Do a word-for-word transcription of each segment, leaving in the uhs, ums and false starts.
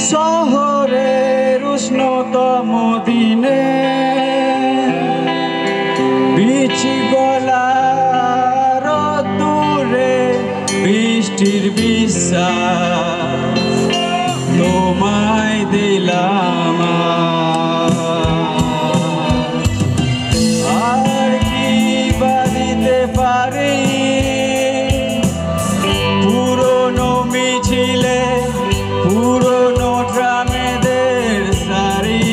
শহরের উষ্ণতম দিনে বিচি গলা রোদ্দুরে বৃষ্টির বিশ্বাস তোমায় দিলাম আর কি বা দিতে পারি পুরনো মিছিলে পুরনো ট্রামেদের সারি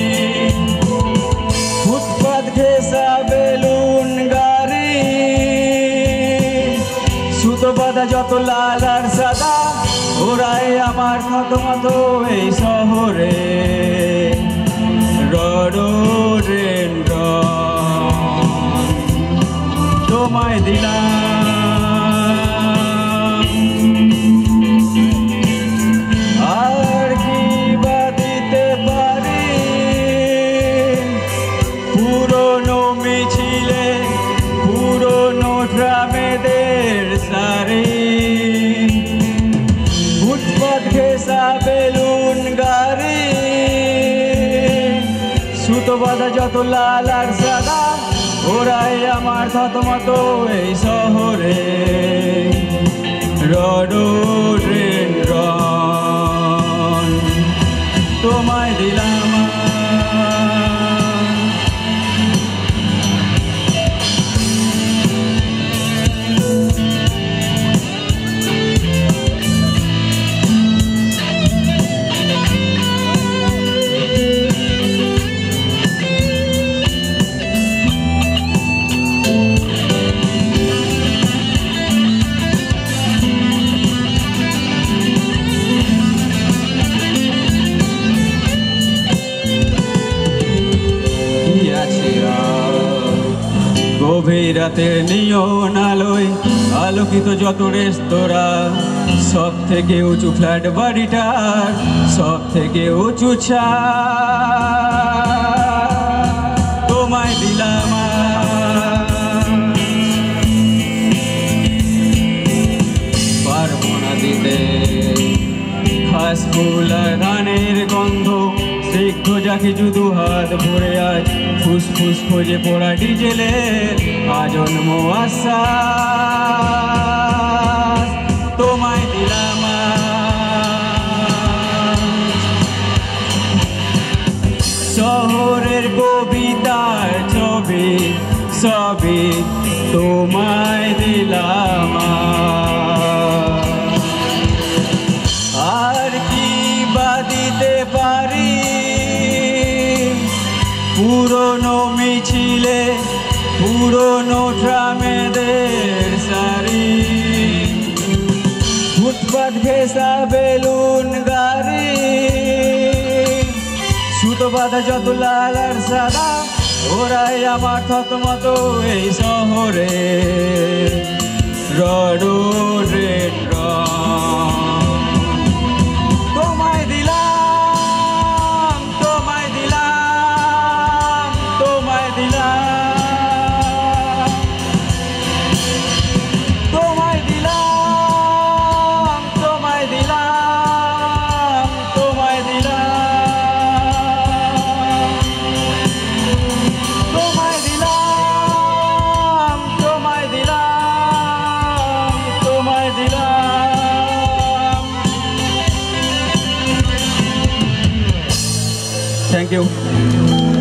ফুটপাত ঘেঁষা বেলুন গাড়ি সুতো বাঁধা যত লাল আর সাদা ওরাই আমার থতমত এই শহরে রডোডেনড্রন তোমায় দিলাম আর কি বা দিতে পারি পুরনো মিছিলে পুরনো ট্রামেদের সারি ফুটপাত ঘেঁষা বেলুন গাড়ি সুতো বাঁধা যত লাল আর সাদা ওরাই আমার থতমত এই শহরে রডোডেনড্রন তোমায় দিলাম গভীর রাতের নিয়ন আলোয় আলোকিত যত রেস্তোরাঁ সব থেকে উঁচু ফ্ল্যাট বাড়িটার সব থেকে উঁচু ছাদ তোমায় দিলাম পারবো না দিতে ঘাস ফুল আর ধানের গন্ধ স্নিগ্ধ যাকে যুদু হাত ভরে আজ ফুসফুস খোঁজে পড়া ডিজেলের আজন্ম আশ্বাস তোমায় দিলাম শহরের কবিতার ছবি সবই তোমায় দিলাম আর কি বা দিতে পারি পুরনো মিছিলে পুরনো ট্রামেদের সারি ফুটপাত ঘেঁষা বেলুন গাড়ি সুতো বাঁধা যত লাল আর সাদা ওরাই আমার থতমত এই শহরে রডোডেনড্রন তোমায় দিলাম তোমায় দিলাম তোমায় দিলাম তোমায় দিলাম তোমায় দিলাম তোমায় দিলাম তোমায় দিলাম তোমায় দিলাম তোমায় দিলাম থ্যাংক ইউ।